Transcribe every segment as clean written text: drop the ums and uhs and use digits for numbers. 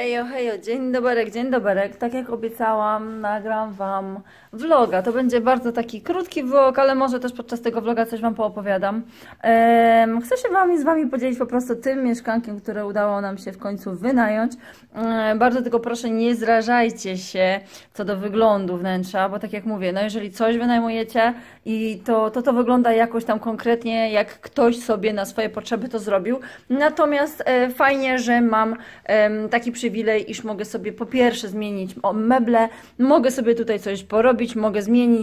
Hejo, hejo, dzień doberek. Tak jak obiecałam, nagram Wam vloga. To będzie bardzo taki krótki vlog, ale może też podczas tego vloga coś Wam poopowiadam. Chcę się z Wami podzielić po prostu tym mieszkankiem, które udało nam się w końcu wynająć. Bardzo tylko proszę, nie zrażajcie się co do wyglądu wnętrza, bo tak jak mówię, no jeżeli coś wynajmujecie i to wygląda jakoś tam konkretnie, jak ktoś sobie na swoje potrzeby to zrobił. Natomiast fajnie, że mam taki przywilej, iż mogę sobie po pierwsze zmienić meble, mogę sobie tutaj coś porobić, mogę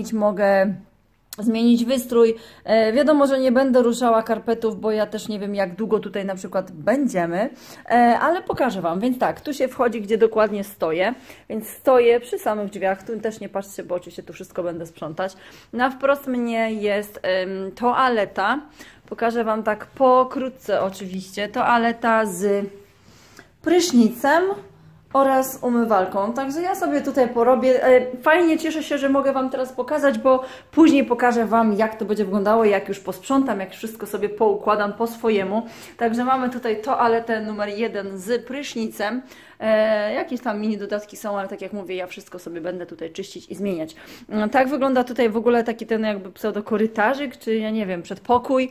zmienić wystrój. Wiadomo, że nie będę ruszała karpetów, bo ja też nie wiem, jak długo tutaj na przykład będziemy, ale pokażę Wam. Więc tak, tu się wchodzi, gdzie dokładnie stoję, więc stoję przy samych drzwiach. Tu też nie patrzcie, bo oczywiście tu wszystko będę sprzątać. Na wprost mnie jest toaleta. Pokażę Wam tak pokrótce oczywiście. Toaleta z prysznicem oraz umywalką. Także ja sobie tutaj porobię. Fajnie, cieszę się, że mogę Wam teraz pokazać, bo później pokażę Wam, jak to będzie wyglądało, jak już posprzątam, jak wszystko sobie poukładam po swojemu. Także mamy tutaj toaletę numer 1 z prysznicem. Jakieś tam mini dodatki są, ale tak jak mówię, ja wszystko sobie będę tutaj czyścić i zmieniać. Tak wygląda tutaj w ogóle taki ten jakby pseudo-korytarzyk, czy ja nie wiem, przedpokój.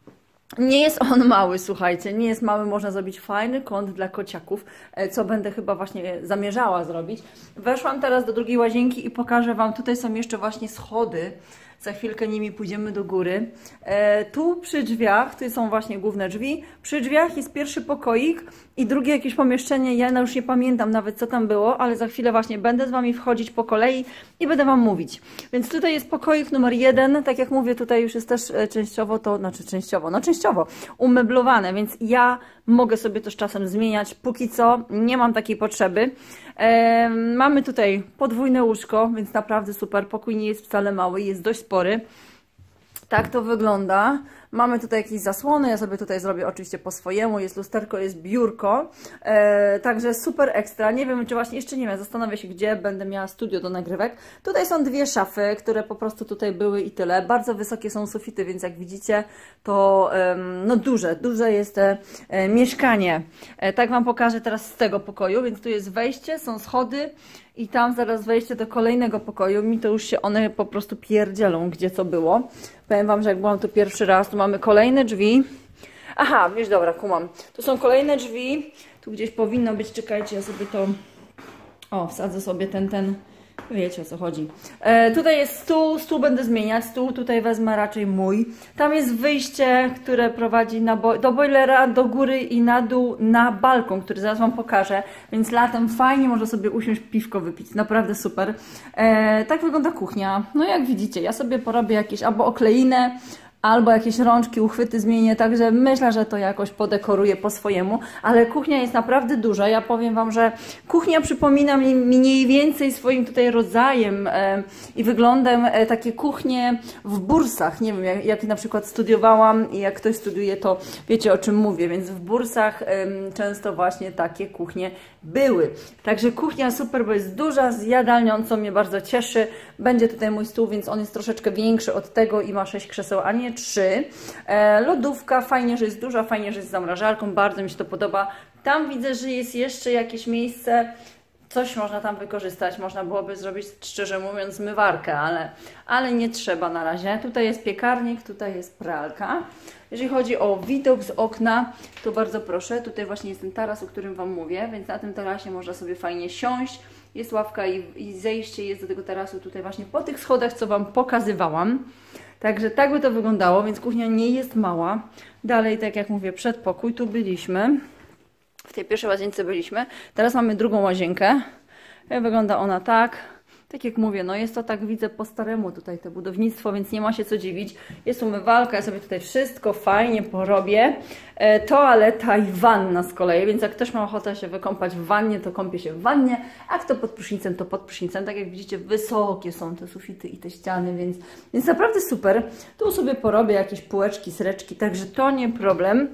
Nie jest on mały, słuchajcie, nie jest mały, można zrobić fajny kąt dla kociaków, co będę chyba właśnie zamierzała zrobić. Weszłam teraz do drugiej łazienki i pokażę Wam, tutaj są jeszcze właśnie schody, za chwilkę nimi pójdziemy do góry. Tu przy drzwiach, tu są właśnie główne drzwi, przy drzwiach jest pierwszy pokoik i drugie jakieś pomieszczenie, ja już nie pamiętam nawet co tam było, ale za chwilę właśnie będę z Wami wchodzić po kolei i będę Wam mówić. Więc tutaj jest pokoik numer 1, tak jak mówię, tutaj już jest też częściowo częściowo umeblowane, więc ja mogę sobie to z czasem zmieniać, póki co nie mam takiej potrzeby. Mamy tutaj podwójne łóżko, więc naprawdę super, pokój nie jest wcale mały, jest dość spory. Tak to wygląda. Mamy tutaj jakieś zasłony, ja sobie tutaj zrobię oczywiście po swojemu, jest lusterko, jest biurko, także super ekstra. Nie wiem, czy właśnie jeszcze nie wiem, zastanawiam się, gdzie będę miała studio do nagrywek. Tutaj są dwie szafy, które po prostu tutaj były i tyle. Bardzo wysokie są sufity, więc jak widzicie, to no duże jest mieszkanie. Tak Wam pokażę teraz z tego pokoju, więc tu jest wejście, są schody i tam zaraz wejście do kolejnego pokoju. Mi to już się one po prostu pierdzielą, gdzie co było. Powiem Wam, że jak byłam tu pierwszy raz, tu mamy kolejne drzwi. Aha, wiesz, dobra, kumam. Tu są kolejne drzwi. Tu gdzieś powinno być, czekajcie, ja sobie to... O, wsadzę sobie ten... Wiecie, o co chodzi. Tutaj jest stół będę zmieniać, stół tutaj wezmę raczej mój. Tam jest wyjście, które prowadzi do boilera, do góry i na dół, na balkon, który zaraz Wam pokażę. Więc latem fajnie można sobie usiąść, piwko wypić, naprawdę super. Tak wygląda kuchnia. No jak widzicie, ja sobie porobię jakieś albo okleinę, albo jakieś rączki, uchwyty zmienię, także myślę, że to jakoś podekoruję po swojemu, ale kuchnia jest naprawdę duża. Ja powiem Wam, że kuchnia przypomina mi mniej więcej swoim tutaj rodzajem i wyglądem takie kuchnie w bursach. Nie wiem, jak na przykład studiowałam i jak ktoś studiuje, to wiecie, o czym mówię, więc w bursach często właśnie takie kuchnie były. Także kuchnia super, bo jest duża, z jadalnią, co mnie bardzo cieszy. Będzie tutaj mój stół, więc on jest troszeczkę większy od tego i ma 6 krzeseł, a nie 3. Lodówka, fajnie, że jest duża, fajnie, że jest z zamrażarką, bardzo mi się to podoba. Tam widzę, że jest jeszcze jakieś miejsce, coś można tam wykorzystać, można byłoby zrobić, szczerze mówiąc, zmywarkę, ale nie trzeba na razie. Tutaj jest piekarnik, tutaj jest pralka. Jeżeli chodzi o widok z okna, to bardzo proszę, tutaj właśnie jest ten taras, o którym Wam mówię, więc na tym tarasie można sobie fajnie siąść. Jest ławka i zejście jest do tego tarasu tutaj właśnie po tych schodach, co Wam pokazywałam. Także tak by to wyglądało, więc kuchnia nie jest mała. Dalej, tak jak mówię, przedpokój, tu byliśmy. W tej pierwszej łazience byliśmy. Teraz mamy drugą łazienkę. Wygląda ona tak. Tak jak mówię, no jest to tak, widzę po staremu tutaj to budownictwo, więc nie ma się co dziwić. Jest umywalka, ja sobie tutaj wszystko fajnie porobię. Toaleta i wanna z kolei, więc jak ktoś ma ochotę się wykąpać w wannie, to kąpie się w wannie, a kto pod prysznicem, to pod prysznicem. Tak jak widzicie, wysokie są te sufity i te ściany, więc naprawdę super. Tu sobie porobię jakieś półeczki, sreczki, także to nie problem.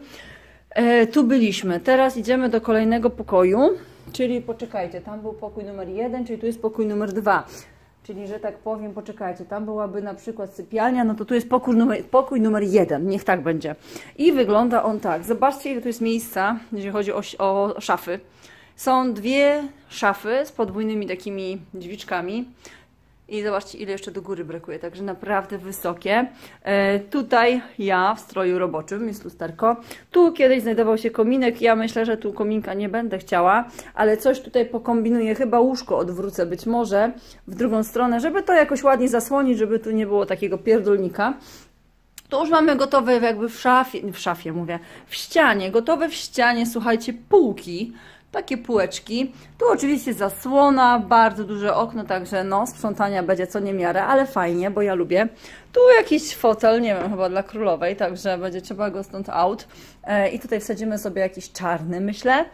Tu byliśmy. Teraz idziemy do kolejnego pokoju. Czyli poczekajcie, tam był pokój numer 1, czyli tu jest pokój numer 2. Czyli, że tak powiem, poczekajcie, tam byłaby na przykład sypialnia, no to tu jest pokój numer 1, niech tak będzie. I wygląda on tak. Zobaczcie, ile tu jest miejsca, jeżeli chodzi o szafy. Są dwie szafy z podwójnymi takimi drzwiczkami. I zobaczcie, ile jeszcze do góry brakuje, także naprawdę wysokie. Tutaj ja w stroju roboczym, jest lusterko. Tu kiedyś znajdował się kominek, ja myślę, że tu kominka nie będę chciała, ale coś tutaj pokombinuję, chyba łóżko odwrócę być może w drugą stronę, żeby to jakoś ładnie zasłonić, żeby tu nie było takiego pierdolnika. To już mamy gotowe jakby w szafie mówię, w ścianie, gotowe w ścianie, słuchajcie, półki. Takie półeczki. Tu oczywiście zasłona, bardzo duże okno, także no sprzątania będzie co niemiarę, ale fajnie, bo ja lubię. Tu jakiś fotel, nie wiem, chyba dla królowej, także będzie trzeba go stąd out. I tutaj wsadzimy sobie jakiś czarny, myślę.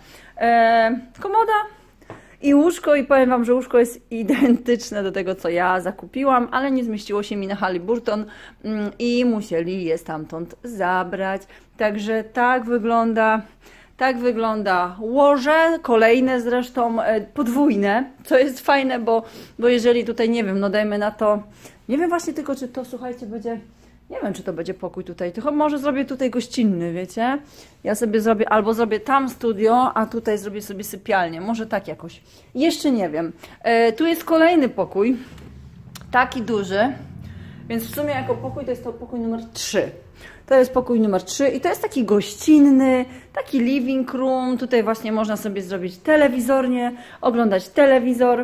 Komoda i łóżko i powiem Wam, że łóżko jest identyczne do tego, co ja zakupiłam, ale nie zmieściło się mi na Halliburton i musieli je stamtąd zabrać. Także tak wygląda... Tak wygląda łoże, kolejne zresztą podwójne, co jest fajne, bo jeżeli tutaj, nie wiem, no dajmy na to, nie wiem właśnie tylko, czy to, słuchajcie, będzie, nie wiem, czy to będzie pokój tutaj, tylko może zrobię tutaj gościnny, wiecie? Ja sobie zrobię, albo zrobię tam studio, a tutaj zrobię sobie sypialnię, może tak jakoś. Jeszcze nie wiem. Tu jest kolejny pokój, taki duży, więc w sumie jako pokój to jest to pokój numer 3. To jest pokój numer 3 i to jest taki gościnny, taki living room. Tutaj właśnie można sobie zrobić telewizornie, oglądać telewizor.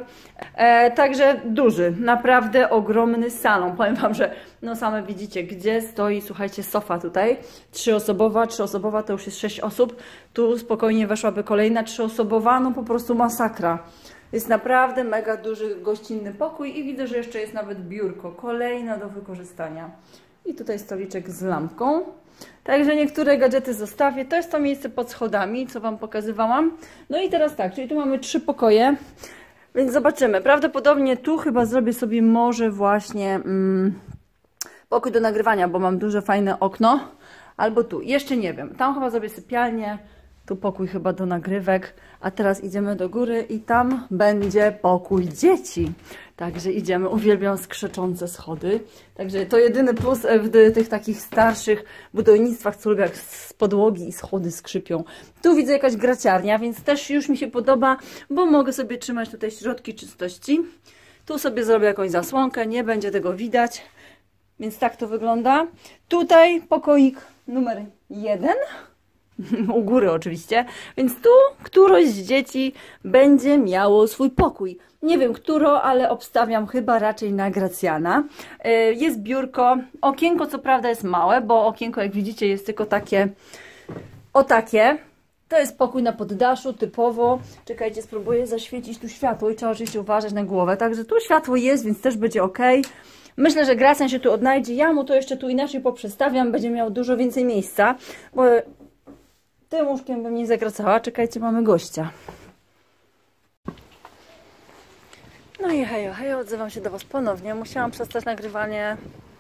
Także duży, naprawdę ogromny salon. Powiem Wam, że no same widzicie, gdzie stoi, słuchajcie, sofa tutaj. 3-osobowa to już jest 6 osób. Tu spokojnie weszłaby kolejna 3-osobowa, no po prostu masakra. Jest naprawdę mega duży, gościnny pokój i widzę, że jeszcze jest nawet biurko, kolejne do wykorzystania. I tutaj stoliczek z lampką. Także niektóre gadżety zostawię. To jest to miejsce pod schodami, co Wam pokazywałam. No i teraz tak, czyli tu mamy 3 pokoje, więc zobaczymy. Prawdopodobnie tu chyba zrobię sobie może właśnie pokój do nagrywania, bo mam duże, fajne okno. Albo tu, jeszcze nie wiem. Tam chyba zrobię sypialnię. Tu pokój chyba do nagrywek, a teraz idziemy do góry i tam będzie pokój dzieci. Także idziemy, uwielbiam skrzeczące schody. Także to jedyny plus w tych takich starszych budownictwach, co lubię, jak z podłogi i schody skrzypią. Tu widzę jakaś graciarnia, więc też już mi się podoba, bo mogę sobie trzymać tutaj środki czystości. Tu sobie zrobię jakąś zasłonkę, nie będzie tego widać, więc tak to wygląda. Tutaj pokoik numer 1. U góry oczywiście, więc tu któreś z dzieci będzie miało swój pokój. Nie wiem któro, ale obstawiam chyba raczej na Gracjana. Jest biurko, okienko co prawda jest małe, bo okienko jak widzicie jest tylko takie, o takie. To jest pokój na poddaszu typowo. Czekajcie, spróbuję zaświecić tu światło i trzeba oczywiście uważać na głowę. Także tu światło jest, więc też będzie ok. Myślę, że Gracjan się tu odnajdzie. Ja mu to jeszcze tu inaczej poprzestawiam, będzie miał dużo więcej miejsca, bo tym łóżkiem bym nie zagracała. Czekajcie, mamy gościa. No i hejo, hejo, odzywam się do Was ponownie. Musiałam przestać nagrywanie,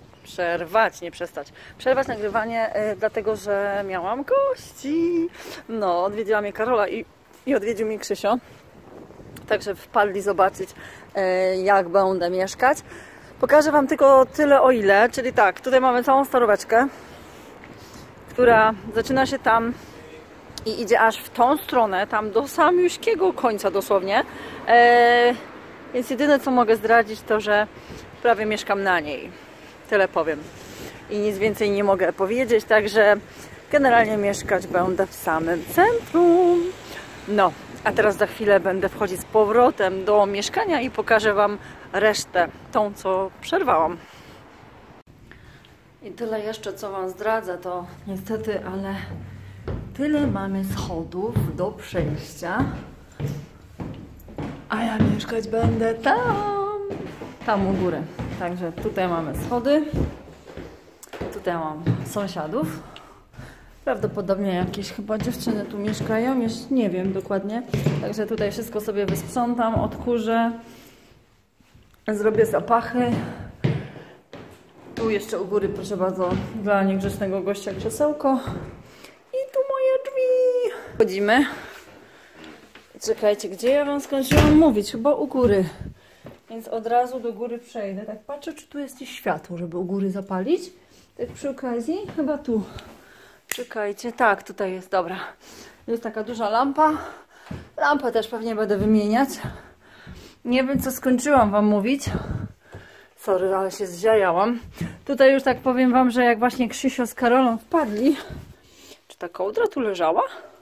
przerwać nagrywanie, dlatego że miałam gości. No, odwiedziła mnie Karola i odwiedził mnie Krzysio. Także wpadli zobaczyć, jak będę mieszkać. Pokażę Wam tylko tyle o ile, czyli tak, tutaj mamy całą staróweczkę, która zaczyna się tam i idzie aż w tą stronę, tam do samiuśkiego końca dosłownie. Więc jedyne co mogę zdradzić to, że prawie mieszkam na niej. Tyle powiem. I nic więcej nie mogę powiedzieć, także generalnie mieszkać będę w samym centrum. No, a teraz za chwilę będę wchodzić z powrotem do mieszkania i pokażę Wam resztę, tą co przerwałam. I tyle jeszcze co Wam zdradzę, to niestety, ale tyle mamy schodów do przejścia. A ja mieszkać będę tam u góry. Także tutaj mamy schody. Tutaj mam sąsiadów. Prawdopodobnie jakieś chyba dziewczyny tu mieszkają, jeszcze nie wiem dokładnie. Także tutaj wszystko sobie wysprzątam, odkurzę. Zrobię zapachy. Tu jeszcze u góry, proszę bardzo, dla niegrzecznego gościa krzesełko. I tu moje drzwi. Chodzimy. Czekajcie, gdzie ja Wam skończyłam mówić? Chyba u góry. Więc od razu do góry przejdę. Tak patrzę, czy tu jest światło, żeby u góry zapalić. Tak przy okazji, chyba tu. Czekajcie, tak, tutaj jest, dobra. Jest taka duża lampa. Lampę też pewnie będę wymieniać. Nie wiem, co skończyłam wam mówić. Sorry, ale się zziajałam. Tutaj już tak powiem wam, że jak właśnie Krzysio z Karolą wpadli. Czy ta kołdra tu leżała?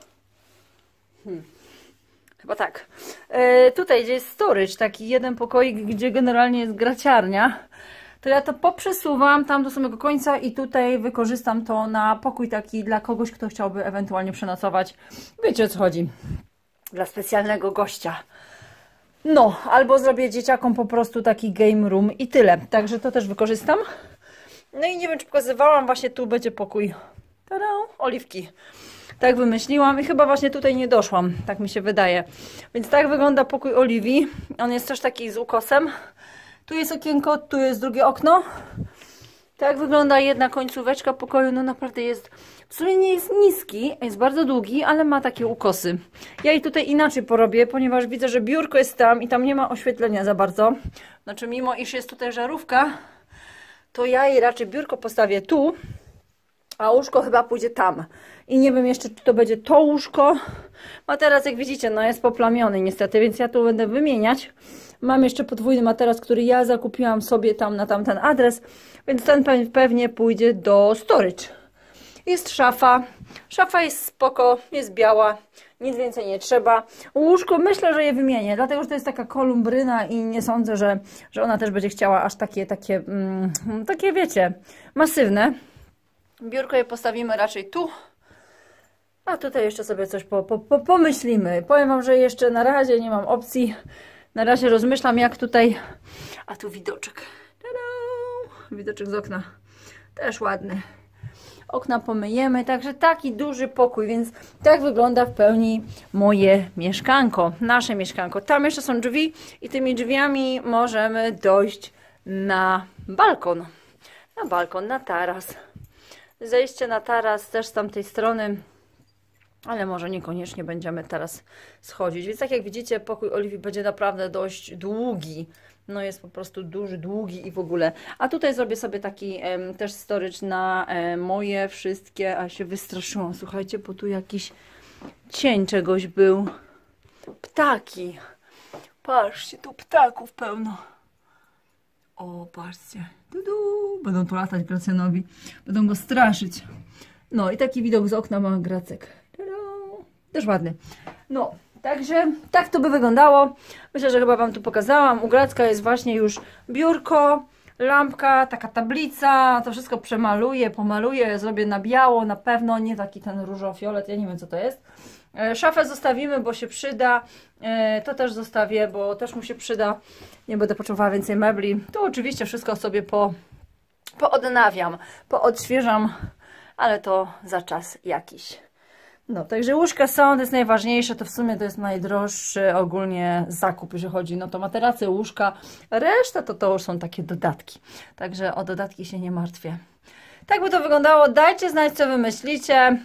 Chyba tak. Tutaj, gdzie jest storage, taki jeden pokoik, gdzie generalnie jest graciarnia, to ja to poprzesuwam tam do samego końca i tutaj wykorzystam to na pokój taki dla kogoś, kto chciałby ewentualnie przenocować. Wiecie, o co chodzi. Dla specjalnego gościa. No, albo zrobię dzieciakom po prostu taki game room i tyle. Także to też wykorzystam. No i nie wiem, czy pokazywałam, właśnie tu będzie pokój. Tada, oliwki. Tak wymyśliłam i chyba właśnie tutaj nie doszłam, tak mi się wydaje. Więc tak wygląda pokój Oliwii. On jest też taki z ukosem. Tu jest okienko, tu jest drugie okno. Tak wygląda jedna końcóweczka pokoju. No naprawdę jest, w sumie nie jest niski, jest bardzo długi, ale ma takie ukosy. Ja jej tutaj inaczej porobię, ponieważ widzę, że biurko jest tam i tam nie ma oświetlenia za bardzo. Znaczy mimo iż jest tutaj żarówka, to ja jej raczej biurko postawię tu, a łóżko chyba pójdzie tam. I nie wiem jeszcze, czy to będzie to łóżko. Materac, jak widzicie, no jest poplamiony niestety, więc ja tu będę wymieniać. Mam jeszcze podwójny materac, który ja zakupiłam sobie tam na tamten adres, więc ten pewnie pójdzie do storage. Jest szafa. Szafa jest spoko, jest biała, nic więcej nie trzeba. Łóżko myślę, że je wymienię, dlatego że to jest taka kolumbryna i nie sądzę, że ona też będzie chciała aż takie wiecie, masywne. Biurko je postawimy raczej tu. A tutaj jeszcze sobie coś pomyślimy. Powiem wam, że jeszcze na razie nie mam opcji. Na razie rozmyślam, jak tutaj... A tu widoczek. Tada! Widoczek z okna. Też ładny. Okna pomyjemy. Także taki duży pokój, więc tak wygląda w pełni moje mieszkanko. Nasze mieszkanko. Tam jeszcze są drzwi i tymi drzwiami możemy dojść na balkon. Na balkon, na taras. Zejście na taras też z tamtej strony, ale może niekoniecznie będziemy teraz schodzić. Więc tak jak widzicie, pokój Oliwii będzie naprawdę dość długi. No jest po prostu duży, długi i w ogóle. A tutaj zrobię sobie taki też storage na moje wszystkie, a się wystraszyłam, słuchajcie, bo tu jakiś cień czegoś był. Ptaki. Patrzcie, tu ptaków pełno. O, patrzcie. Będą tu latać Gracjanowi. Będą go straszyć. No i taki widok z okna ma Gracek. Też ładny. No, także tak to by wyglądało. Myślę, że chyba wam tu pokazałam. U Gracka jest właśnie już biurko, lampka, taka tablica. To wszystko przemaluję, pomaluję, zrobię na biało. Na pewno nie taki ten różowo-fiolet. Ja nie wiem, co to jest. Szafę zostawimy, bo się przyda. To też zostawię, bo też mu się przyda. Nie będę potrzebowała więcej mebli. Tu oczywiście wszystko sobie poodnawiam, poodświeżam, ale to za czas jakiś. No, także łóżka są, to jest najważniejsze, to w sumie to jest najdroższy ogólnie zakup, jeżeli chodzi no to materace, łóżka, reszta to już są takie dodatki. Także o dodatki się nie martwię. Tak by to wyglądało, dajcie znać, co wy myślicie.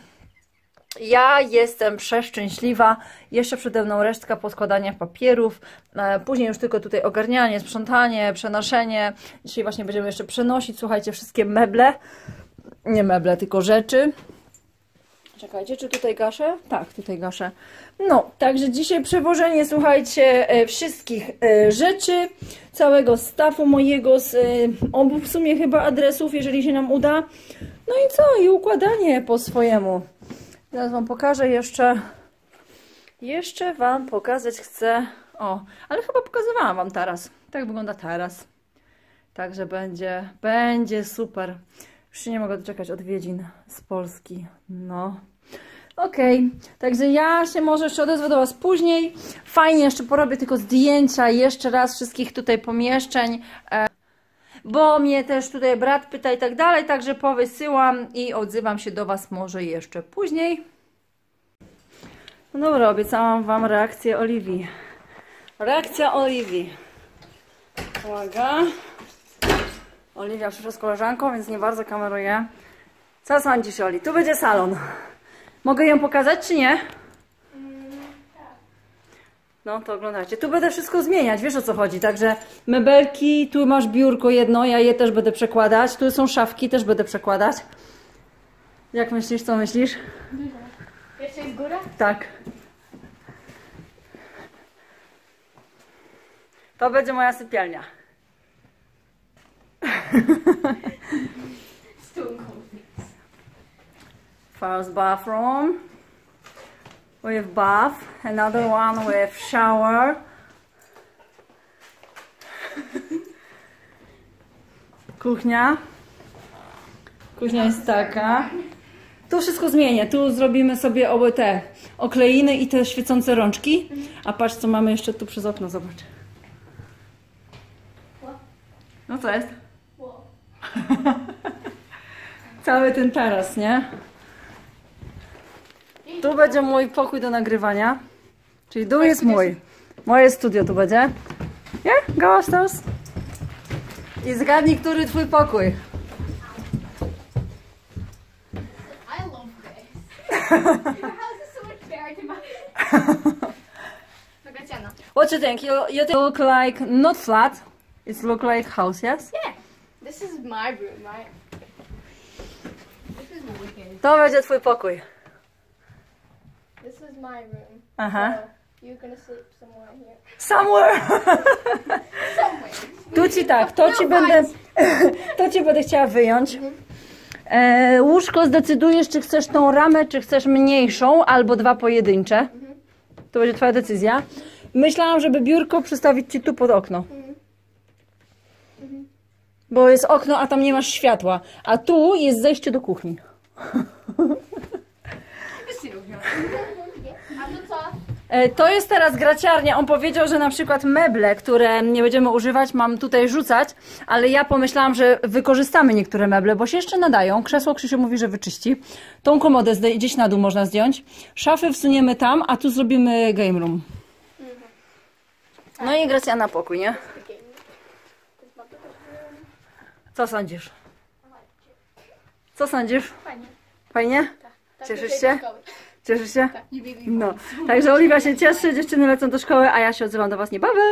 Ja jestem przeszczęśliwa. Jeszcze przede mną resztka poskładania papierów. Później już tylko tutaj ogarnianie, sprzątanie, przenoszenie. Dzisiaj właśnie będziemy jeszcze przenosić, słuchajcie, wszystkie meble. Nie meble, tylko rzeczy. Czekajcie, czy tutaj gaszę? Tak, tutaj gaszę. No, także dzisiaj przewożenie, słuchajcie, wszystkich rzeczy, całego staffu mojego z obu w sumie chyba adresów, jeżeli się nam uda. No i co? I układanie po swojemu. Teraz wam pokażę jeszcze. Jeszcze wam pokazać chcę. O, ale chyba pokazywałam wam taras. Tak wygląda taras. Także będzie super. Już się nie mogę doczekać odwiedzin z Polski. No. Okej. Także ja się może jeszcze odezwę do was później. Fajnie, jeszcze porobię tylko zdjęcia jeszcze raz wszystkich tutaj pomieszczeń. Bo mnie też tutaj brat pyta i tak dalej, także powysyłam i odzywam się do was może jeszcze później. No dobra, obiecałam wam reakcję Oliwii. Reakcja Oliwii. Uwaga. Oliwia przyszła z koleżanką, więc nie bardzo kameruję. Co sądzisz, Oli? Tu będzie salon. Mogę ją pokazać, czy nie? No to oglądajcie. Tu będę wszystko zmieniać, wiesz o co chodzi. Także mebelki, tu masz biurko jedno, ja je też będę przekładać. Tu są szafki, też będę przekładać. Jak myślisz, co myślisz? Jeszcze jest góra? Tak. To będzie moja sypialnia. First bathroom with bath, another one with shower. Kuchnia. Kuchnia jest taka. Tu wszystko zmienię. Tu zrobimy sobie oby te okleiny i te świecące rączki. A patrz, co mamy jeszcze tu przez okno, zobacz. No co jest? Cały ten taras, nie? Tu będzie mój pokój do nagrywania. Czyli tu jest mój. Moje studio tu będzie. Nie? Go upstairs. I zgadnij, który twój pokój. I love this. Your house is so much better to mine. Tatiana. What do you think? You look like not flat. It look like house, yes? Yeah. This is my room, right? This is wicked. To będzie twój pokój. This is my room. Aha. So you're gonna sleep somewhere here. Somewhere. Somewhere. Tu ci tak, to ci będę chciała wyjąć. Łóżko zdecydujesz, czy chcesz tą ramę, czy chcesz mniejszą, albo dwa pojedyncze. To będzie twoja decyzja. Myślałam, żeby biurko przystawić ci tu pod okno. Bo jest okno, a tam nie masz światła. A tu jest zejście do kuchni. A to co? To jest teraz graciarnia. On powiedział, że na przykład meble, które nie będziemy używać, mam tutaj rzucać, ale ja pomyślałam, że wykorzystamy niektóre meble, bo się jeszcze nadają. Krzesło Krzysiu mówi, że wyczyści. Tą komodę gdzieś na dół można zdjąć. Szafy wsuniemy tam, a tu zrobimy game room. No i Gracja na pokój, nie? Co sądzisz? Co sądzisz? Fajnie. Fajnie? Tak, Cieszysz się? Cieszysz się? Tak, nie biegnij. No. Także Oliwia się cieszy, dziewczyny lecą do szkoły, a ja się odzywam do was niebawem.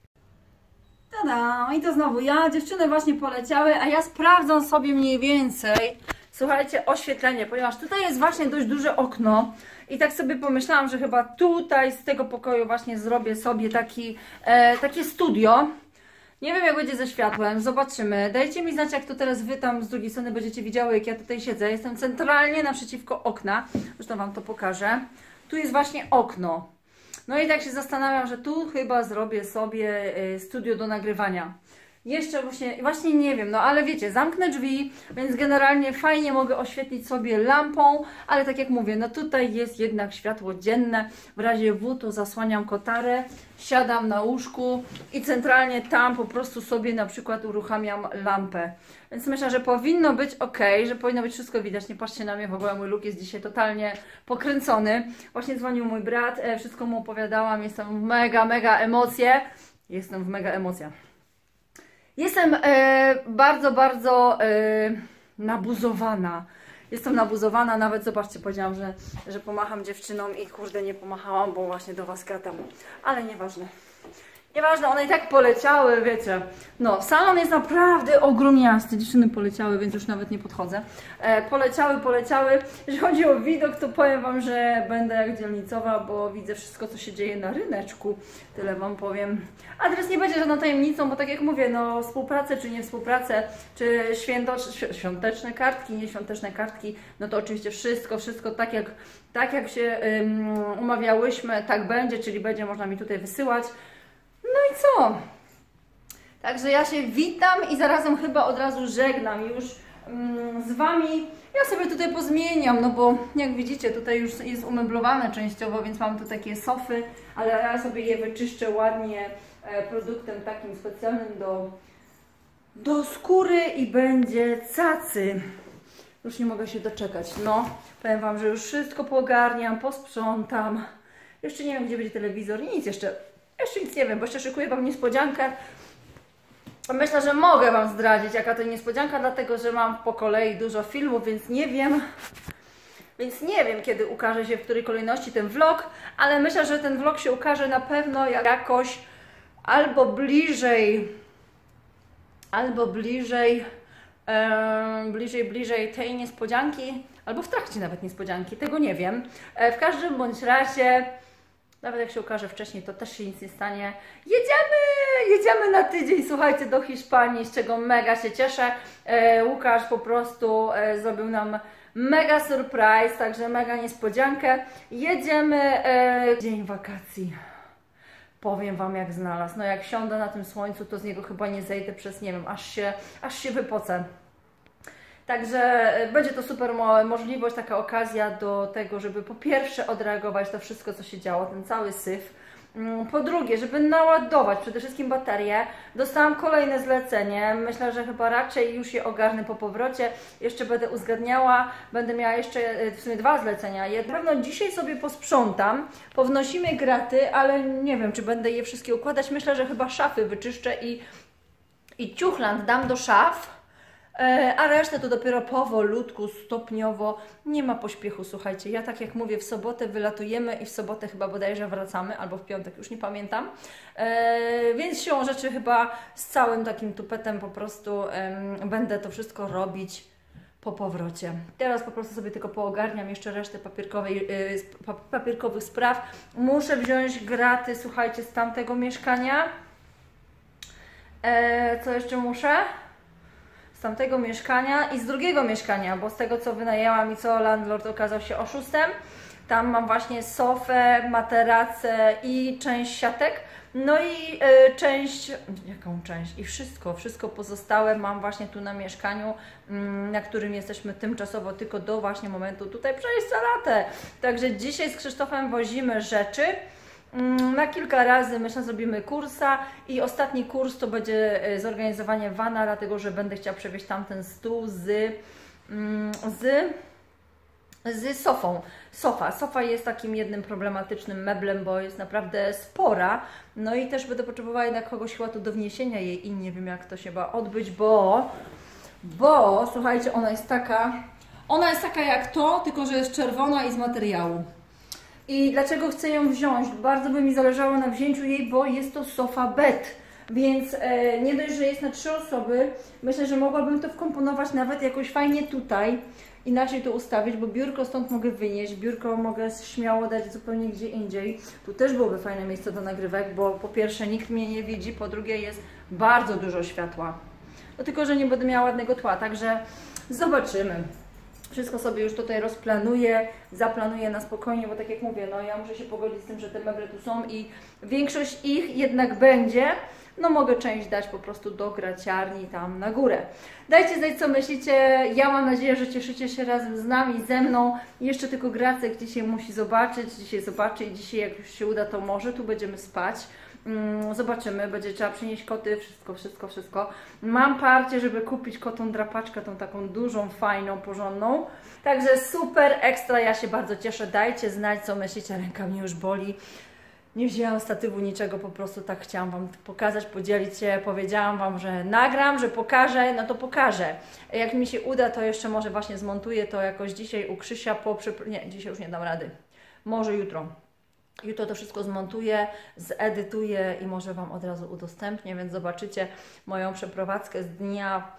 Tada! I to znowu ja. Dziewczyny właśnie poleciały, a ja sprawdzam sobie mniej więcej, słuchajcie, oświetlenie, ponieważ tutaj jest właśnie dość duże okno i tak sobie pomyślałam, że chyba tutaj z tego pokoju właśnie zrobię sobie takie studio. Nie wiem, jak będzie ze światłem, zobaczymy. Dajcie mi znać, jak to teraz wy tam z drugiej strony będziecie widziały, jak ja tutaj siedzę. Jestem centralnie naprzeciwko okna, zresztą wam to pokażę. Tu jest właśnie okno. No i tak się zastanawiam, że tu chyba zrobię sobie studio do nagrywania. Jeszcze właśnie nie wiem, no ale wiecie, zamknę drzwi, więc generalnie fajnie mogę oświetlić sobie lampą, ale tak jak mówię, no tutaj jest jednak światło dzienne, w razie W to zasłaniam kotarę, siadam na łóżku i centralnie tam po prostu sobie na przykład uruchamiam lampę. Więc myślę, że powinno być ok, że powinno być wszystko widać. Nie patrzcie na mnie, w ogóle mój look jest dzisiaj totalnie pokręcony. Właśnie dzwonił mój brat, wszystko mu opowiadałam, jestem w mega emocje. Jestem w mega emocjach. Jestem bardzo nabuzowana. Jestem nabuzowana, nawet zobaczcie, powiedziałam, że pomacham dziewczynom i kurde nie pomachałam, bo właśnie do was gadam. Ale nieważne. Nieważne, one i tak poleciały, wiecie. No, salon jest naprawdę ogromniasty. Dziewczyny poleciały, więc już nawet nie podchodzę. Poleciały. Jeśli chodzi o widok, to powiem wam, że będę jak dzielnicowa, bo widzę wszystko, co się dzieje na ryneczku. Tyle wam powiem. Adres nie będzie żadną tajemnicą, bo tak jak mówię, no współpracę czy nie współpracę, czy świąteczne kartki, nieświąteczne kartki, no to oczywiście wszystko tak jak się umawiałyśmy, tak będzie, czyli będzie można mi tutaj wysyłać. No i co? Także ja się witam i zarazem chyba od razu żegnam już z wami. Ja sobie tutaj pozmieniam, no bo jak widzicie, tutaj już jest umeblowane częściowo, więc mam tu takie sofy, ale ja sobie je wyczyszczę ładnie produktem takim specjalnym do skóry i będzie cacy. Już nie mogę się doczekać. No, powiem wam, że już wszystko poogarniam, posprzątam. Jeszcze nie wiem, gdzie będzie telewizor, nic jeszcze nic nie wiem, bo jeszcze szykuję wam niespodziankę. Myślę, że mogę wam zdradzić, jaka to niespodzianka, dlatego że mam po kolei dużo filmów, więc nie wiem, kiedy ukaże się w której kolejności ten vlog, ale myślę, że ten vlog się ukaże na pewno jakoś albo bliżej tej niespodzianki, albo w trakcie nawet niespodzianki, tego nie wiem. W każdym bądź razie Nawet jak się ukaże wcześniej, to też się nic nie stanie. Jedziemy na tydzień, słuchajcie, do Hiszpanii, z czego mega się cieszę. Łukasz po prostu zrobił nam mega surprise, także mega niespodziankę. Jedziemy dzień wakacji. Powiem Wam, jak znalazł. No jak siądę na tym słońcu, to z niego chyba nie zejdę przez, nie wiem, aż się wypocę. Także będzie to super możliwość, taka okazja do tego, żeby po pierwsze odreagować to wszystko, co się działo, ten cały syf. Po drugie, żeby naładować przede wszystkim baterię. Dostałam kolejne zlecenie. Myślę, że chyba raczej już je ogarnę po powrocie. Jeszcze będę uzgadniała. Będę miała jeszcze w sumie 2 zlecenia. Na pewno dzisiaj sobie posprzątam. Pownosimy graty, ale nie wiem, czy będę je wszystkie układać. Myślę, że chyba szafy wyczyszczę i ciuchland dam do szaf. A resztę to dopiero powolutku, stopniowo, nie ma pośpiechu, słuchajcie. Ja tak jak mówię, w sobotę wylatujemy i w sobotę chyba bodajże wracamy, albo w piątek, już nie pamiętam. Więc siłą rzeczy chyba z całym takim tupetem po prostu będę to wszystko robić po powrocie. Teraz po prostu sobie tylko poogarniam jeszcze resztę papierkowych spraw. Muszę wziąć graty, słuchajcie, z tamtego mieszkania. Co jeszcze muszę? Z tamtego mieszkania i z drugiego mieszkania, bo z tego, co wynajęłam i co landlord okazał się oszustem, tam mam właśnie sofę, materacę i część siatek, no i jaką część? I wszystko pozostałe mam właśnie tu na mieszkaniu, na którym jesteśmy tymczasowo tylko do właśnie momentu tutaj przejścia latę. Także dzisiaj z Krzysztofem wozimy rzeczy. Na kilka razy, myślę, zrobimy kursa i ostatni kurs to będzie zorganizowanie vana, dlatego że będę chciała przewieźć tamten stół z sofą. Sofa jest takim jednym problematycznym meblem, bo jest naprawdę spora, no i też będę potrzebowała jednak kogoś chyba tu do wniesienia jej i nie wiem, jak to się ma odbyć, bo słuchajcie, ona jest taka jak to, tylko że jest czerwona i z materiału. I dlaczego chcę ją wziąć? Bardzo by mi zależało na wzięciu jej, bo jest to sofa bed. Więc nie dość, że jest na 3 osoby, myślę, że mogłabym to wkomponować nawet jakoś fajnie tutaj. Inaczej to ustawić, bo biurko stąd mogę wynieść, biurko mogę śmiało dać zupełnie gdzie indziej. Tu też byłoby fajne miejsce do nagrywek, bo po pierwsze nikt mnie nie widzi, po drugie jest bardzo dużo światła. No tylko, że nie będę miała ładnego tła, także zobaczymy. Wszystko sobie już tutaj rozplanuję, zaplanuję na spokojnie, bo tak jak mówię, no ja muszę się pogodzić z tym, że te meble tu są i większość ich jednak będzie. No mogę część dać po prostu do graciarni tam na górę. Dajcie znać, co myślicie. Ja mam nadzieję, że cieszycie się razem z nami, ze mną. Jeszcze tylko Gracek dzisiaj musi zobaczyć. Dzisiaj zobaczy i dzisiaj, jak już się uda, to może tu będziemy spać. Zobaczymy, będzie trzeba przynieść koty, wszystko. Mam parcie, żeby kupić kotą drapaczkę, tą taką dużą, fajną, porządną. Także super, ekstra, ja się bardzo cieszę. Dajcie znać, co myślicie, ręka mnie już boli. Nie wzięłam statywu, niczego, po prostu tak chciałam Wam pokazać, podzielić się. Powiedziałam Wam, że nagram, że pokażę, no to pokażę. Jak mi się uda, to jeszcze może właśnie zmontuję to jakoś dzisiaj u Krzysia nie, dzisiaj już nie dam rady. Może jutro. Jutro to wszystko zmontuję, zedytuję i może Wam od razu udostępnię, więc zobaczycie moją przeprowadzkę z dnia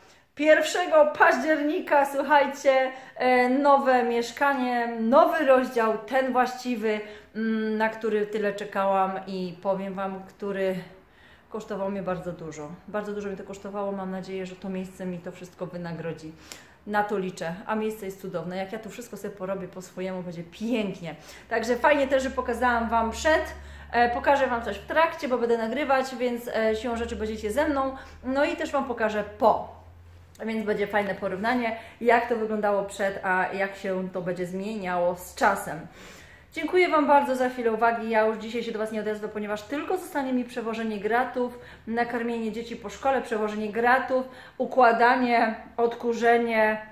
1 października. Słuchajcie, nowe mieszkanie, nowy rozdział, ten właściwy, na który tyle czekałam i powiem Wam, który kosztował mnie bardzo dużo. Bardzo dużo mi to kosztowało, mam nadzieję, że to miejsce mi to wszystko wynagrodzi. Na to liczę, a miejsce jest cudowne. Jak ja tu wszystko sobie porobię po swojemu, będzie pięknie. Także fajnie też, że pokazałam Wam przed. Pokażę Wam coś w trakcie, bo będę nagrywać, więc siłą rzeczy będziecie ze mną. No i też Wam pokażę po. Więc będzie fajne porównanie, jak to wyglądało przed, a jak się to będzie zmieniało z czasem. Dziękuję Wam bardzo za chwilę uwagi. Ja już dzisiaj się do Was nie odezwę, ponieważ tylko zostanie mi przewożenie gratów, nakarmienie dzieci po szkole, przewożenie gratów, układanie, odkurzenie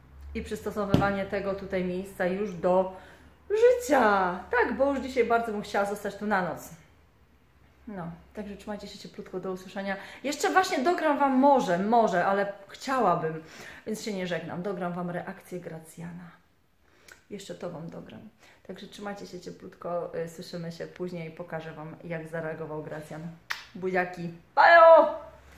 i przystosowywanie tego tutaj miejsca już do życia. Tak, bo już dzisiaj bardzo bym chciała zostać tu na noc. No, także trzymajcie się cieplutko, do usłyszenia. Jeszcze właśnie dogram Wam może, ale chciałabym, więc się nie żegnam. Dogram Wam reakcję Gracjana. Jeszcze to Wam dogram. Także trzymajcie się cieplutko, słyszymy się później, pokażę Wam, jak zareagował Gracjan. Buziaki, bajo!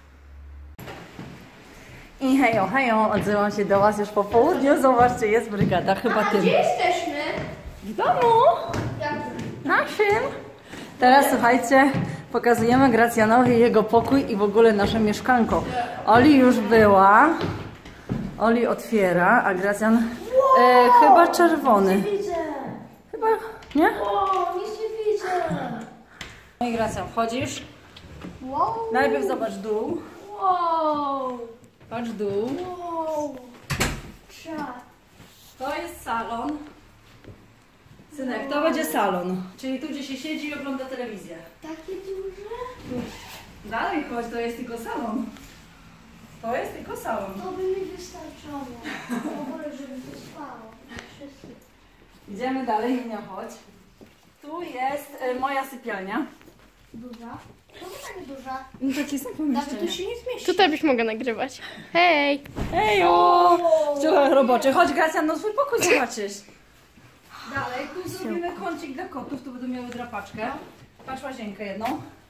I hejo, odzywam się do Was już po południu. Zobaczcie, jest brygada, chyba tym. Gdzie jesteśmy? W domu Jak? naszym. Teraz słuchajcie, pokazujemy Gracjanowi jego pokój i w ogóle nasze mieszkanko. Oli już była. Oli otwiera, a Gracjan chyba czerwony. Nie widzę. Chyba, nie? O, nic nie widzę. No i Gracjan, wchodzisz. Wow. Najpierw zobacz dół. Wow. Patrz dół. Wow. Czad. To jest salon. Synek, to będzie salon. Czyli tu, gdzie się siedzi i ogląda telewizję. Takie duże? Dalej chodź, to jest tylko salon. To jest tylko salon. To by mi wystarczało. W ogóle, żeby to spało. Wszyscy. Idziemy dalej, nie chodź. Tu jest moja sypialnia. Duża? Czemu tak duża? No takie są Nawet tu pomieszczenia. się nie zmieści. Tutaj byś mogła nagrywać. Hej! Ejo! Trochę robocze. Chodź Gracjan, no swój pokój zobaczysz. Dalej, tu zrobimy kącik dla kotów, tu będą miały drapaczkę. Patrz łazienkę jedną.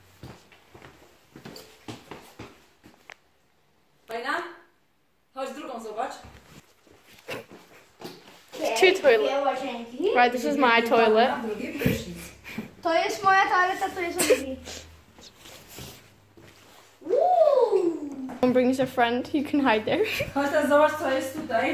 Fajna? Chodź drugą zobacz. Two toilets. Dwie łazienki. Right, this is my toilet. Drugi prysznic. To jest moja toaleta, to jest drugi. Uuu. Someone brings a friend, you can hide there. Chodź teraz zobacz co jest tutaj.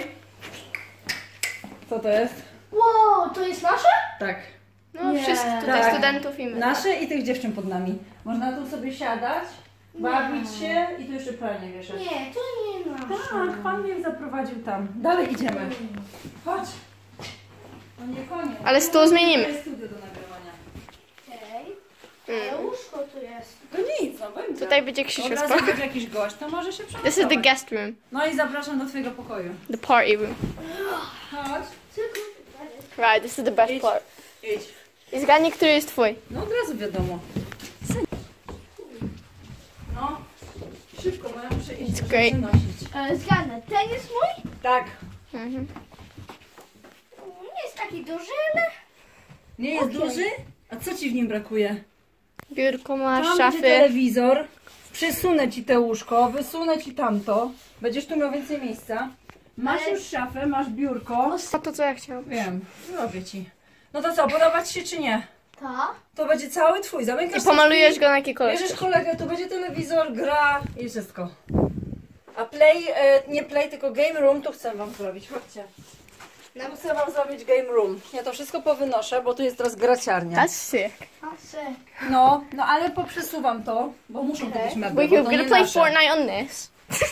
Co to jest? Wow, to jest nasze? Tak. No, Nie. wszystkich tutaj Tak. studentów i my. Nasze i tych dziewczyn pod nami. Można tu sobie siadać, bawić się i tu jeszcze pralnię wieszać. Nie, to nie nasze. Tak, pan mnie zaprowadził tam. Dalej idziemy. Chodź. No nie koniec. Ale stół zmienimy. To jest studio do nagrywania. Okej. Ale łóżko tu jest. To nic, no będzie. Tutaj będzie Od Krzysiu razu spał. będzie jakiś gość, to może się This is przemocować. the guest room, No i zapraszam do twojego pokoju. the party room. Chodź. Tylko Right, this is the best Idź. part. Idź. I zgadnij, który jest twój. No od razu wiadomo. No. Szybko, bo ja muszę iść. It's muszę great. przenosić. zgadnę, ten jest mój? Tak. Mhm. Nie jest taki duży, ale... Nie jest Okej. duży? A co ci w nim brakuje? Biurko masz, Tam będzie szafy. telewizor. Przesunę ci te łóżko, wysunę ci tamto. Będziesz tu miał więcej miejsca. Masz Ale- już szafę, masz biurko. O, to co ja chciałam. Wiem, zrobię ci. No to co, podoba ci się czy nie? Ta? To będzie cały twój. Zamykasz I pomalujesz sobie go na jakikolwiek. drzwi, bierzesz kolegę, tu będzie telewizor, gra i wszystko. A play, nie play, tylko game room, tu chcę wam zrobić. Chodźcie. Ja chcę wam zrobić game room. Ja to wszystko powynoszę, bo tu jest teraz graciarnia. That's sick. Asek. No ale poprzesuwam to, bo muszą to być meble, Wait, bo you're to gonna nie play nasze. Fortnite on this?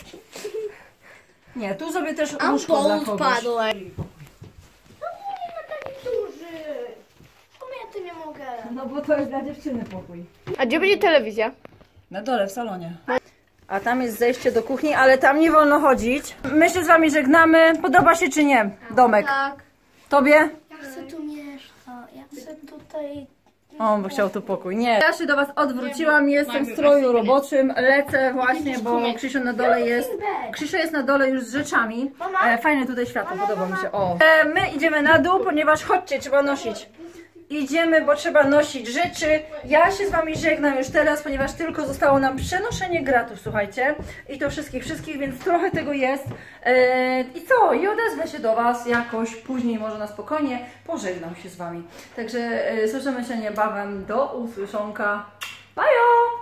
Nie, tu sobie też I'm łóżko dla bold, kogoś. by the way. Czemu nie ma taki duży? Czemu ja tu nie mogę? No bo to jest dla dziewczyny pokój. A gdzie będzie telewizja? Na dole, w salonie. A tam jest zejście do kuchni, ale tam nie wolno chodzić. My się z wami żegnamy. Podoba się czy nie? Domek. Tak. Tobie? Ja chcę tu mieszkać. Ja chcę tutaj... O, bo chciał tu pokój. Nie. Ja się do was odwróciłam, jestem w stroju roboczym, lecę właśnie, bo Krzysiu na dole jest. Krzysiu jest na dole już z rzeczami. Fajne tutaj światło, podoba mi się. O. My idziemy na dół, ponieważ chodźcie, trzeba nosić. Idziemy, bo trzeba nosić rzeczy. Ja się z wami żegnam już teraz, ponieważ tylko zostało nam przenoszenie gratów, słuchajcie. I to wszystkich, więc trochę tego jest. I co? I odezwę się do was jakoś później, może na spokojnie. Pożegnam się z wami. Także słyszymy się niebawem. Do usłyszonka. Bajo!